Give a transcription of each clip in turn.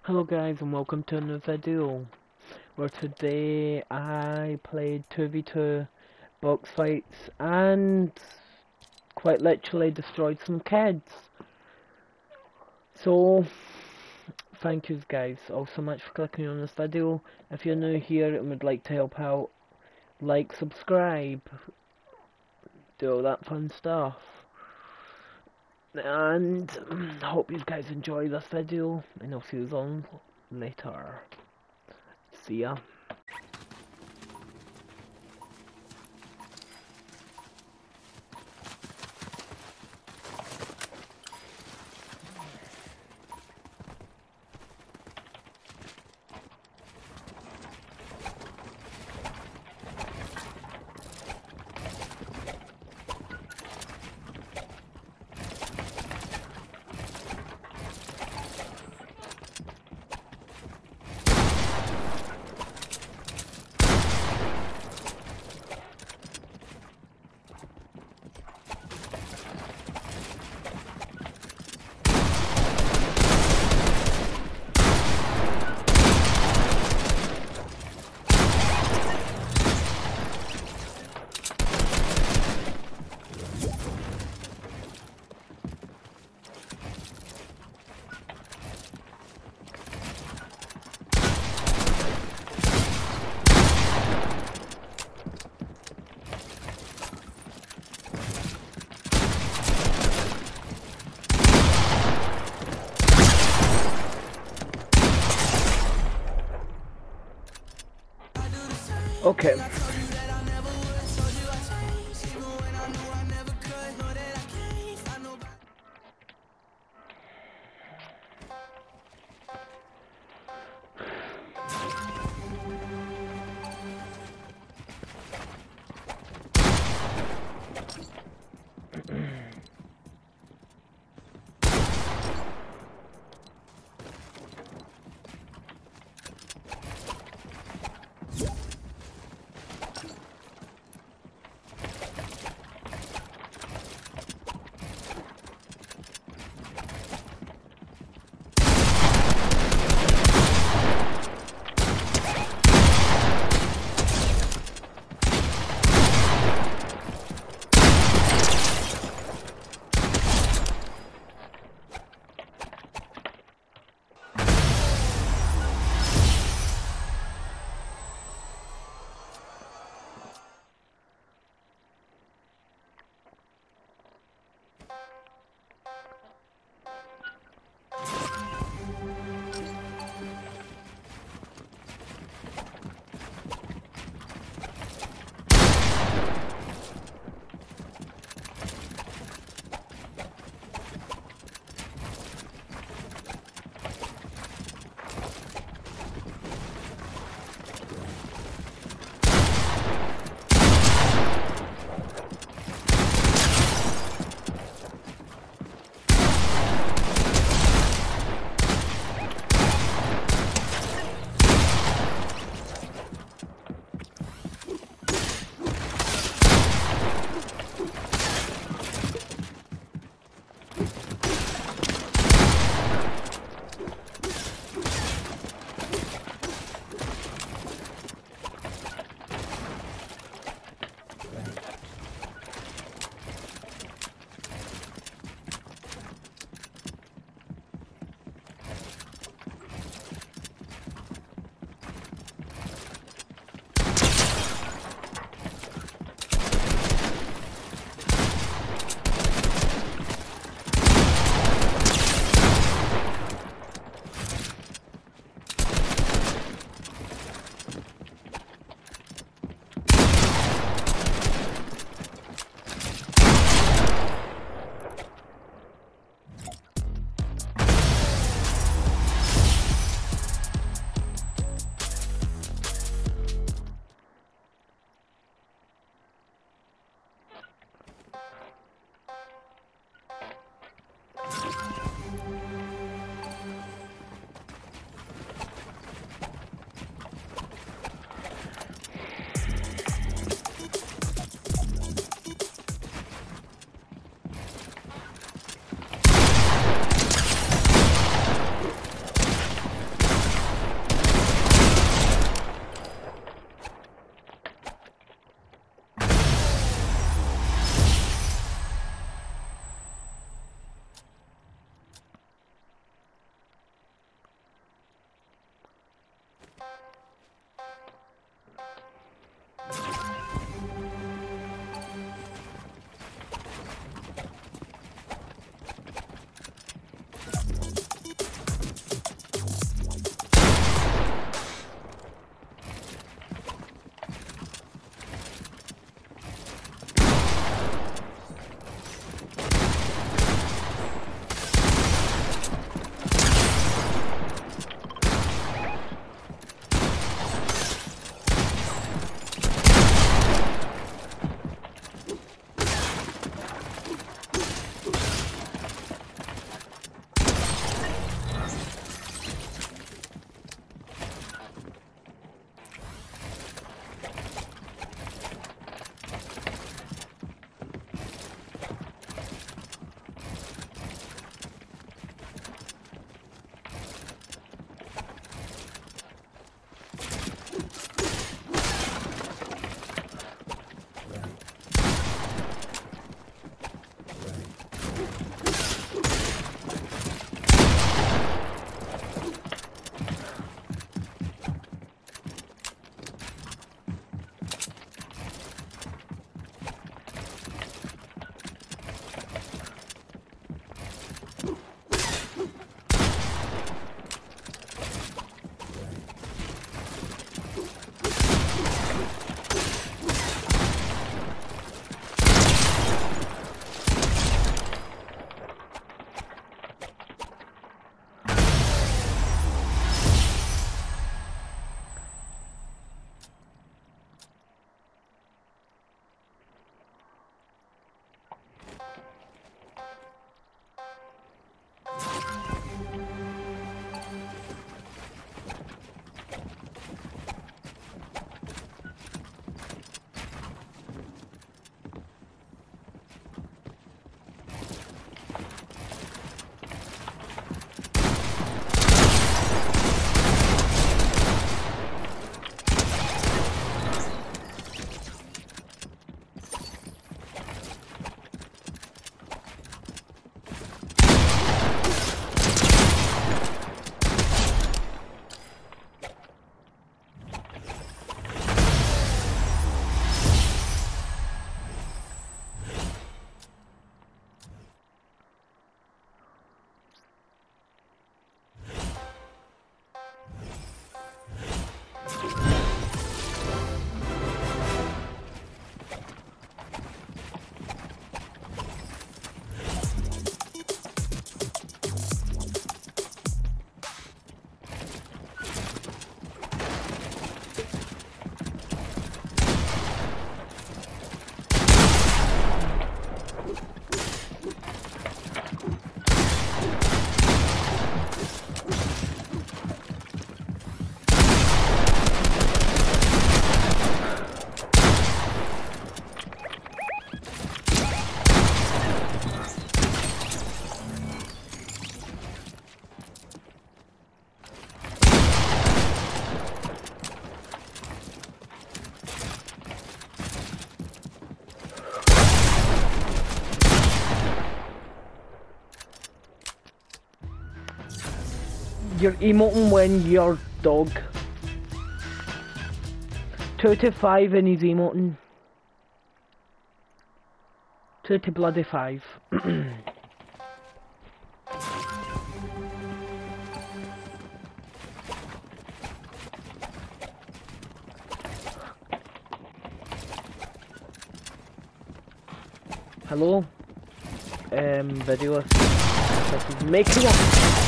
Hello guys and welcome to another video where today I played 2v2 box fights and quite literally destroyed some kids. So thank you guys all so much for clicking on this video. If you're new here and would like to help out, like, subscribe, do all that fun stuff. And hope you guys enjoy this video and I'll see you on later. See ya. Okay. You're emoting when your dog. 2 to 5 and he's emoting. 2 to bloody 5. Hello? Video. This is making up.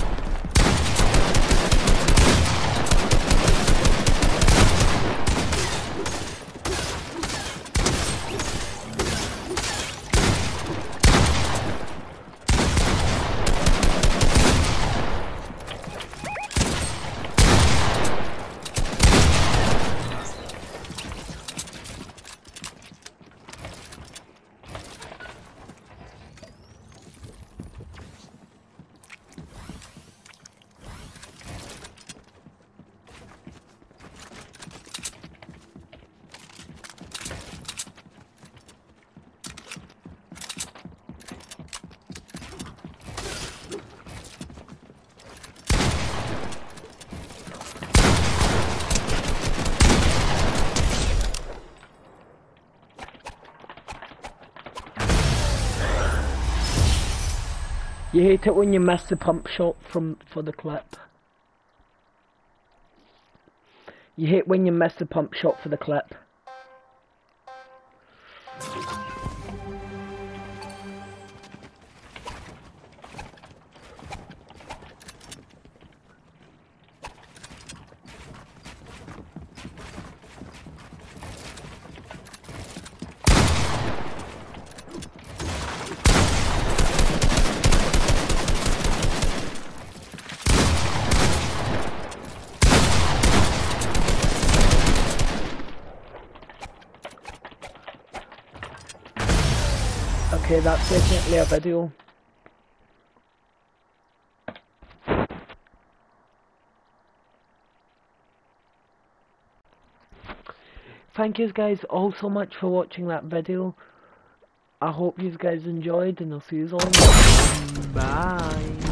You hate it when you miss the pump shot for the clip. You hate when you miss the pump shot for the clip. Okay, that's definitely a video. Thank you guys all so much for watching that video. I hope you guys enjoyed and I'll see you all next time. Bye.